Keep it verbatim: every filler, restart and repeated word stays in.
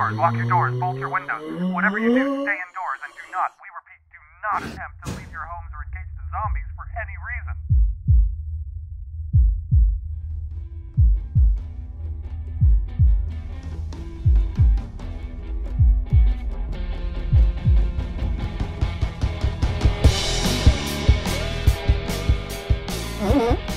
cars, lock your doors, bolt your windows. Whatever you do, stay indoors and do not, we repeat, do not attempt to leave your homes or engage the zombies for any reason. Mm-hmm.